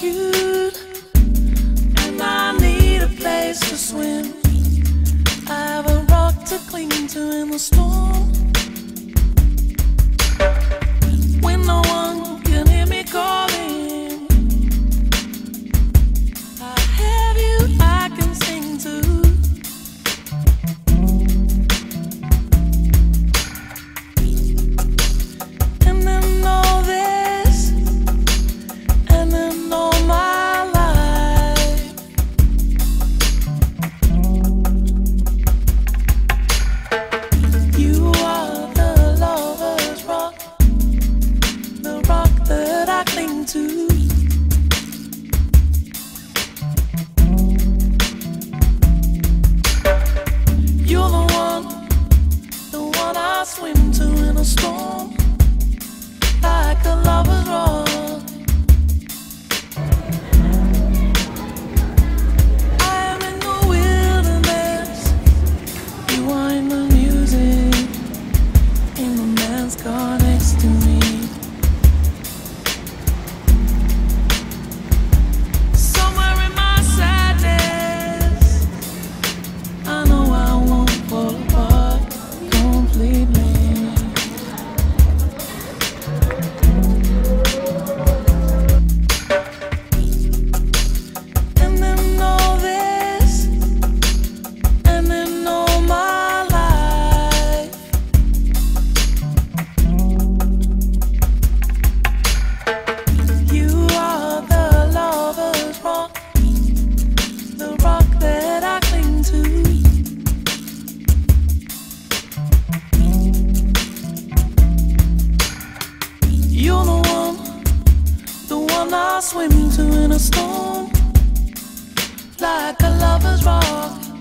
rescued, and I need a place to swim. I have a rock to cling to in the storm. When no one can hear me calling, I have you I can sing to. And then all this, and then all my life. You are the lover's rock, the rock that I cling to. You're the one I swim to in a storm, like a lover's rock. I am in the wilderness, you are in the music, in the man's car next to me. Somewhere in my sadness, I know I won't fall apart completely. And then all this, and then all my life. You are the lover's rock, the rock that I cling to. You're the one I swim to in a storm, like a lover's rock.